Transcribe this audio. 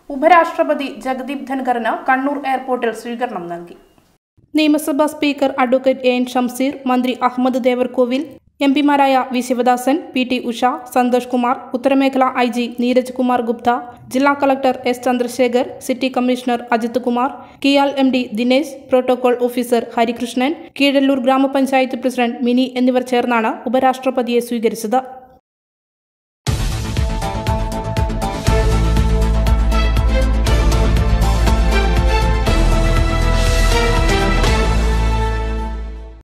ഉപരാഷ്ട്രപതി ജഗദീപ് ധൻഖറിന് കണ്ണൂർ എയർപോർട്ടിൽ സ്വീകരണം നൽകി. നിയമസഭാ സ്പീക്കർ അഡ്വക്കേറ്റ് എൻ ഷംസീർ, മന്ത്രി അഹമ്മദ് ദേവർകോവിൽ, എംപിമാരായ വി ശിവദാസൻ, പി.ടി. ഉഷ, സന്തോഷ് കുമാർ, ഉത്തരമേഖല ഐ.ജി. നീരജ് കുമാർ ഗുപ്ത, ജില്ലാ collector S. Chandrasekhar, city commissioner Ajith Kumar, KIAL M D. Dinesh, protocol officer Harikrishnan, Keezhallur ഗ്രാമപഞ്ചായത്ത് പ്രസിഡന്റ് മിനി എന്നിവർ ചേർന്നാണ് ഉപരാഷ്ട്രപതിയെ സ്വീകരിച്ചത്.